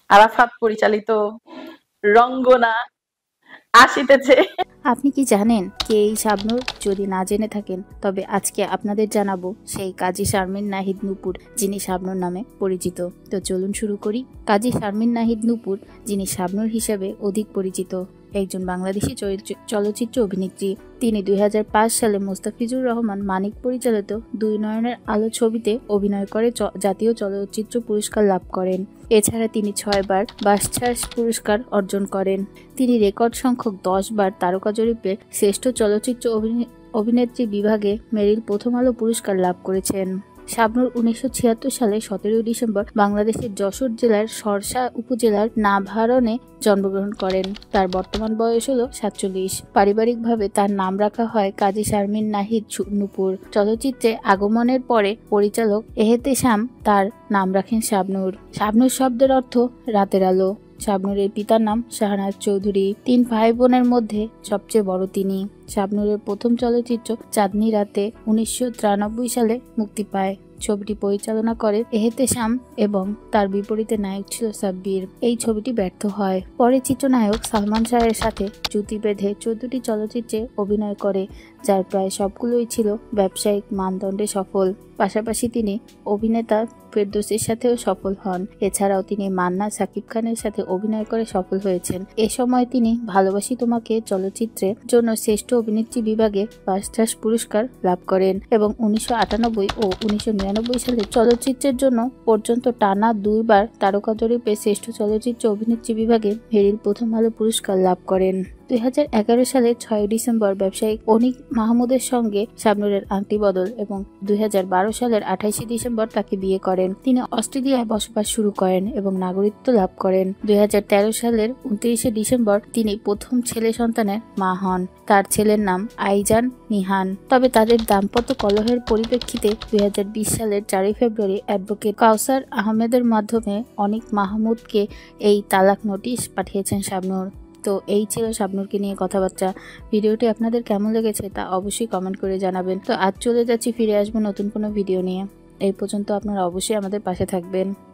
আরাফাত পরিচালিত রঙ্গনা আসিতেছে। আপনি কি জানেন কে এই শাবনূর? যদি না জেনে থাকেন তবে আজকে আপনাদের জানাবো সেই কাজী শারমিন নাহিদ নূপুর, যিনি শাবনূর নামে পরিচিত। তো চলুন শুরু করি। কাজী শারমিন নাহিদ নূপুর, যিনি শাবনূর হিসেবে অধিক পরিচিত, একজন বাংলাদেশি চলচ্চিত্র অভিনেত্রী। তিনি 2005 সালে মোস্তাফিজুর রহমান মানিক পরিচালিত দুই নয়নের আলো ছবিতে অভিনয় করে জাতীয় চলচ্চিত্র পুরস্কার লাভ করেন। এছাড়া তিনি 6 বার বাচসাস পুরস্কার অর্জন করেন। তিনি রেকর্ড সংখ্যক 10 বার তারকা জরিপে শ্রেষ্ঠ চলচ্চিত্র অভিনেত্রী বিভাগে মেরিল প্রথম আলো পুরস্কার লাভ করেছেন। শাবনূর 1976 সালে 17 ডিসেম্বর বাংলাদেশের যশোর জেলার শর্ষা উপজেলার নাভারণে জন্মগ্রহণ করেন। তার বর্তমান বয়স হল 47। পারিবারিকভাবে তার নাম রাখা হয় কাজী শারমিন নাহিদ নূপুর। চলচ্চিত্রে আগমনের পরে পরিচালক এহতেশাম তার নাম রাখেন শাবনূর। শাবনূর শব্দের অর্থ রাতের আলো। শাবনূরের পিতার নাম শাহনাজ চৌধুরী। 3 ভাই বোনের মধ্যে সবচেয়ে বড় তিনি। শাবনূরের প্রথম চলচ্চিত্র চাঁদনি রাতে 1993 সালে মুক্তি পায়। ছবিটি পরিচালনা করে এহতেশাম এবং তার বিপরীতে নায়ক ছিল সাব্বির। এই ছবিটি ব্যর্থ হয়। পরে চিত্রনায়ক সালমান শাহের সাথে জুটি বেঁধে 14টি চলচ্চিত্রে অভিনয় করে, যার প্রায় সবগুলোই ছিল ব্যবসায়িক মানদণ্ডে সফল। পাশাপাশি তিনি অভিনেতা ফেরদৌসীর সাথেও সফল হন। এছাড়াও তিনি মান্না সাকিব খানের সাথে অভিনয় করে সফল হয়েছেন। এ সময় তিনি ভালোবাসি তোমাকে চলচ্চিত্রের জন্য শ্রেষ্ঠ অভিনেত্রী বিভাগে বাচসাস পুরস্কার লাভ করেন এবং 1998 ও 1999 সালে চলচ্চিত্রের জন্য পর্যন্ত টানা 2 বার তারকা জরিপে শ্রেষ্ঠ চলচ্চিত্র অভিনেত্রী বিভাগে মেরিল প্রথম আলো পুরস্কার লাভ করেন। 2011 সালের 6 ডিসেম্বর ব্যবসায়িক অনিক মাহমুদের সঙ্গে শাবনূরের আংটি বদল এবং 2012 সালের 28 ডিসেম্বর তাকে বিয়ে করেন। তিনি অস্ট্রেলিয়ায় বসবাস শুরু করেন এবং নাগরিকত্ব লাভ করেন। 2013 সালের 29 ডিসেম্বর তিনি প্রথম ছেলে সন্তানের মা হন। তার ছেলের নাম আইজান নিহান। তবে তাদের দাম্পত্য কলহের পরিপ্রেক্ষিতে 2020 সালের 4 ফেব্রুয়ারি অ্যাডভোকেট কাউসার আহমেদের মাধ্যমে অনিক মাহমুদকে এই তালাক নোটিশ পাঠিয়েছেন শাবনূর। তো এই ছিল শাবনূরকে নিয়ে কথাবার্তা। ভিডিওটি আপনাদের কেমন লেগেছে তা অবশ্যই কমেন্ট করে জানাবেন। তো আজ চলে যাচ্ছি, ফিরে আসবো নতুন কোনো ভিডিও নিয়ে। এই পর্যন্ত আপনারা অবশ্যই আমাদের পাশে থাকবেন।